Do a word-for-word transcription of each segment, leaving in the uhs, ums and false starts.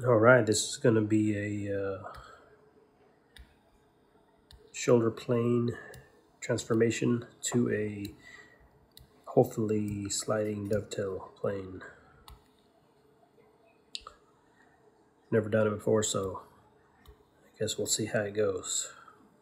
All right, this is going to be a uh, shoulder plane transformation to a hopefully sliding dovetail plane. Never done it before, so I guess we'll see how it goes.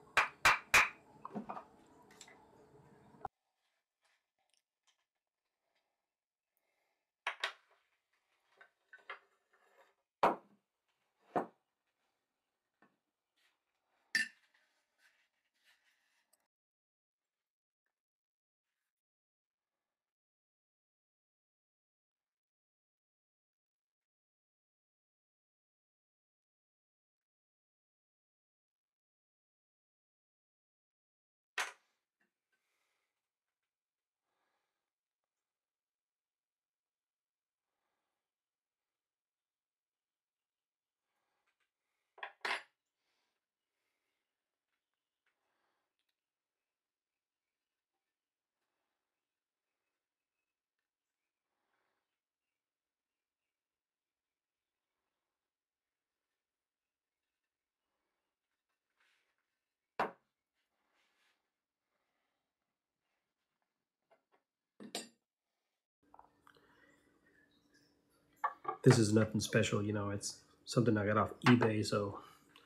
This is nothing special, you know, it's something I got off eBay, so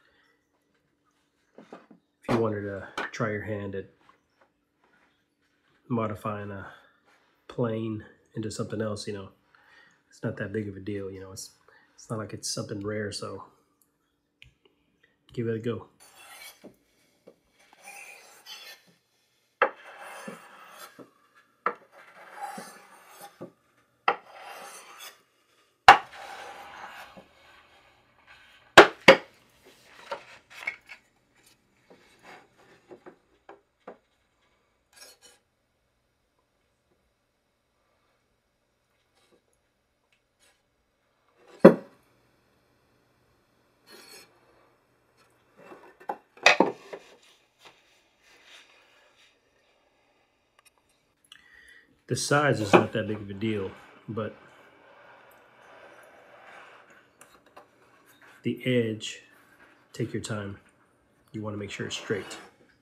if you wanted to try your hand at modifying a plane into something else, you know, it's not that big of a deal, you know, it's it's not like it's something rare, so give it a go. The size is not that big of a deal, but the edge, take your time. You want to make sure it's straight.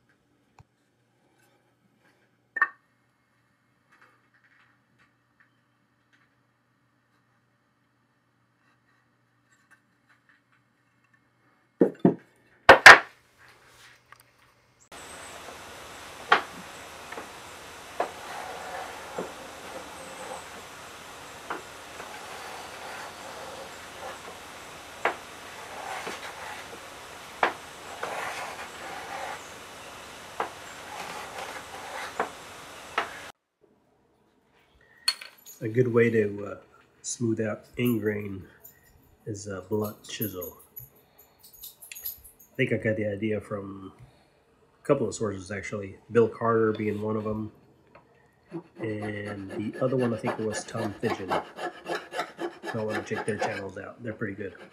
A good way to uh, smooth out ingrain is a blunt chisel. I think I got the idea from a couple of sources actually. Bill Carter being one of them, and the other one I think was Tom Fidgen. I want to check their channels out. They're pretty good.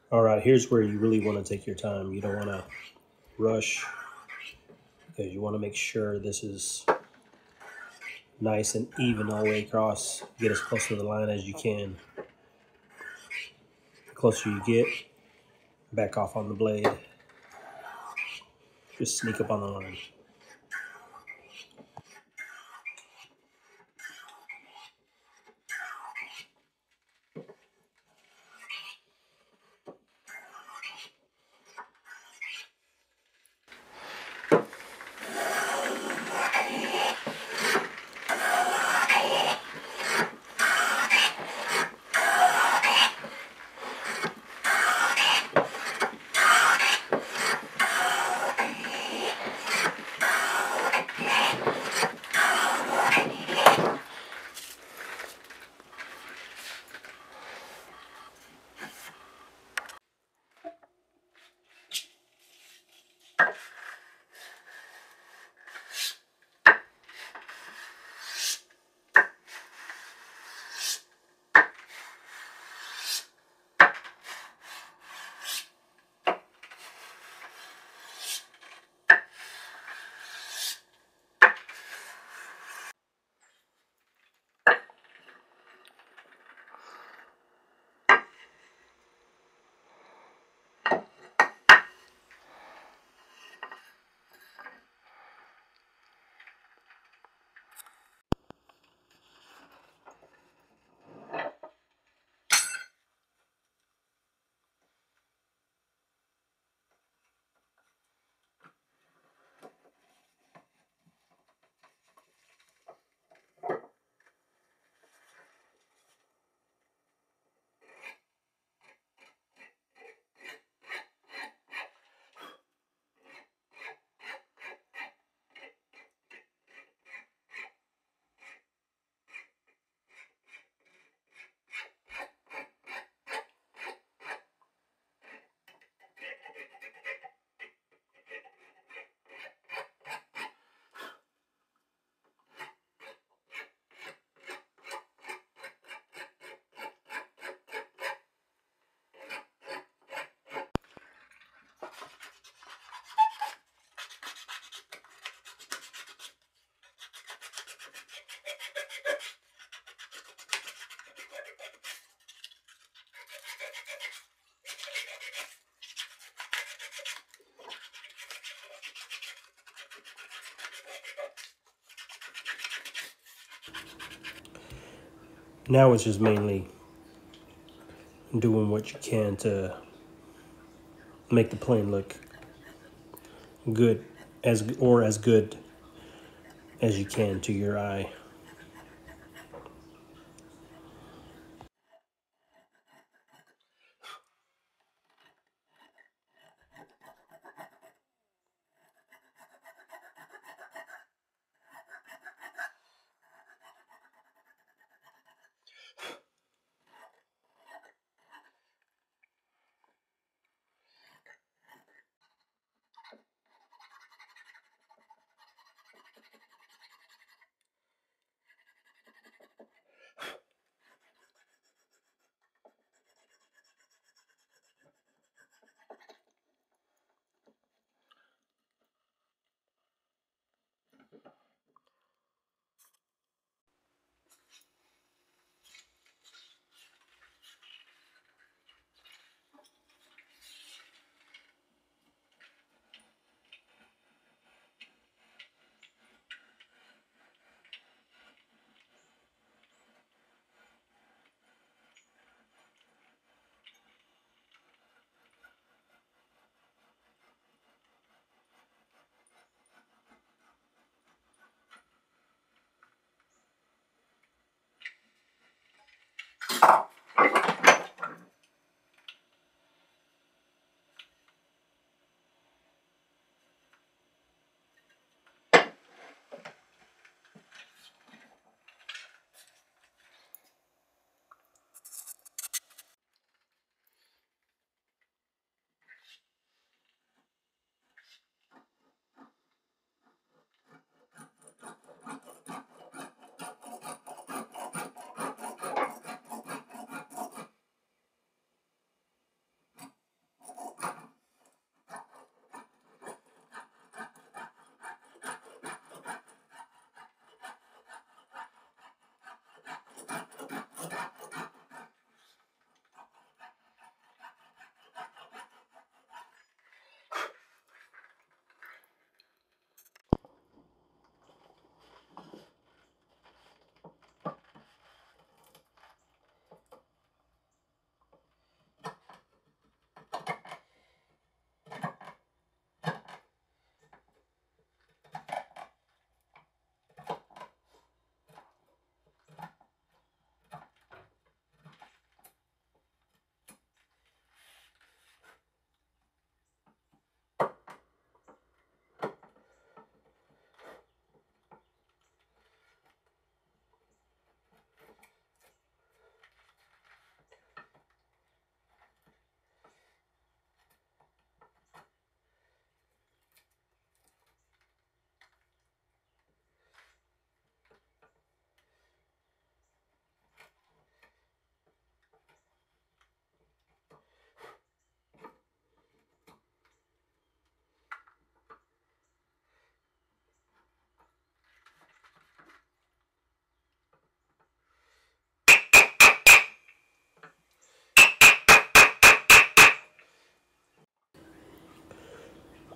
All right, here's where you really want to take your time. You don't want to rush because you want to make sure this is nice and even all the way across. Get as close to the line as you can. The closer you get, back off on the blade. Just sneak up on the line. Now it's just mainly doing what you can to make the plane look good as or as good as you can to your eye.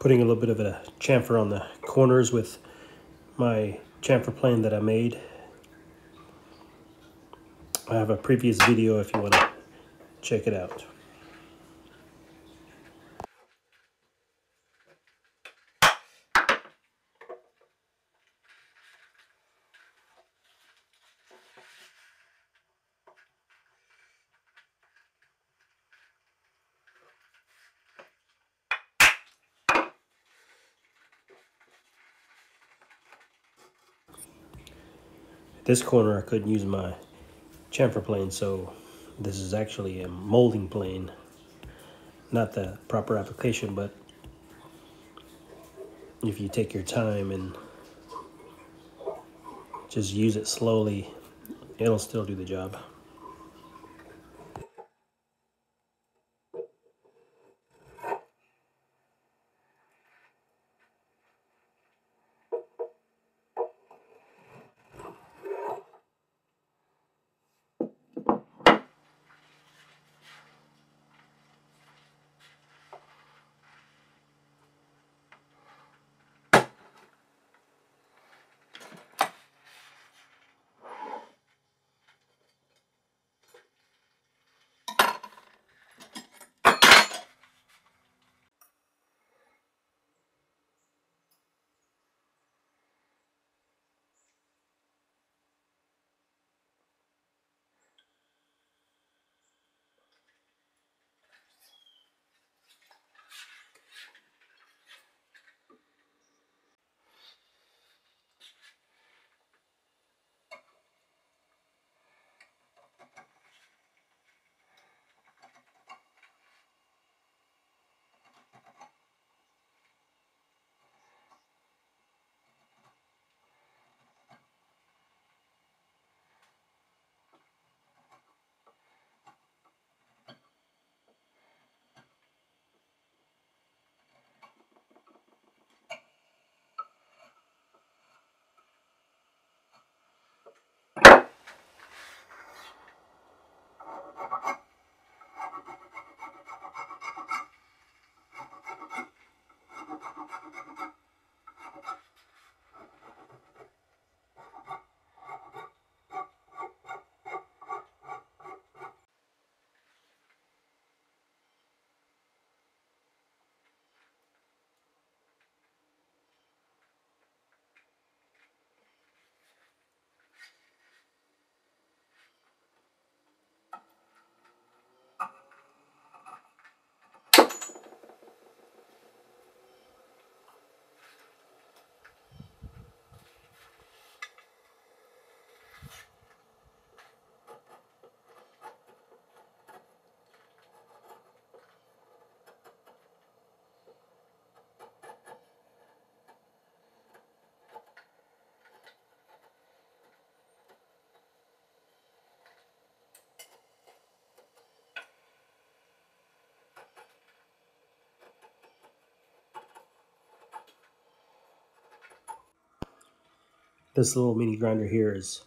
putting a little bit of a chamfer on the corners with my chamfer plane that I made. I have a previous video if you want to check it out. This corner I couldn't use my chamfer plane, so this is actually a molding plane. Not the proper application, but if you take your time and just use it slowly, it'll still do the job. This little mini grinder here is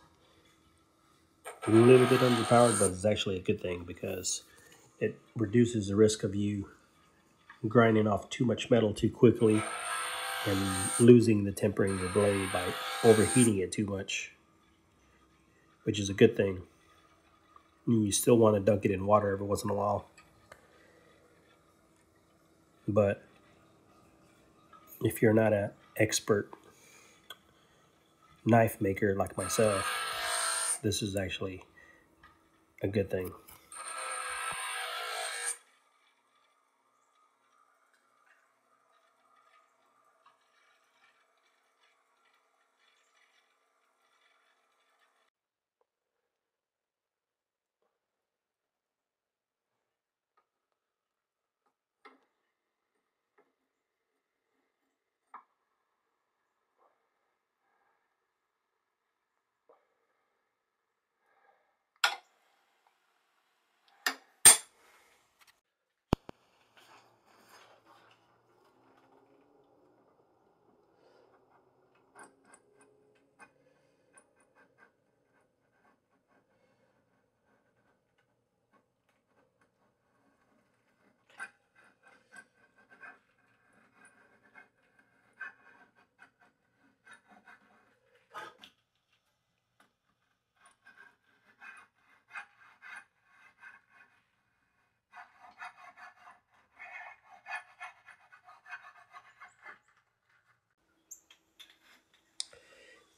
a little bit underpowered, but it's actually a good thing because it reduces the risk of you grinding off too much metal too quickly and losing the tempering of the blade by overheating it too much, which is a good thing. You still want to dunk it in water every once in a while, but if you're not an expert knife maker like myself, this is actually a good thing.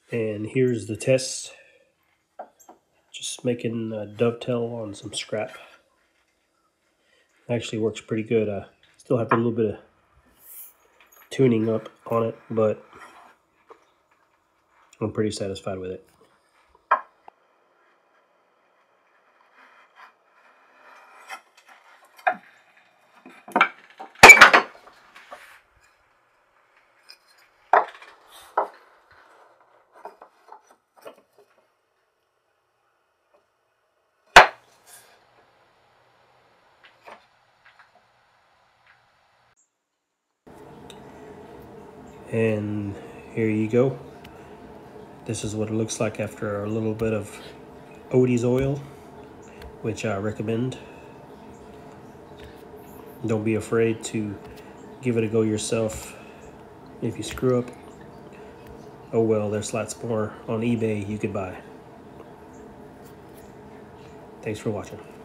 And here's the test. Just making a dovetail on some scrap. Actually works pretty good. I still have to do a little bit of tuning up on it, but I'm pretty satisfied with it. And here you go. This is what it looks like after a little bit of Odie's oil, which I recommend. Don't be afraid to give it a go yourself. If you screw up, oh well, there's lots more on eBay you could buy. Thanks for watching.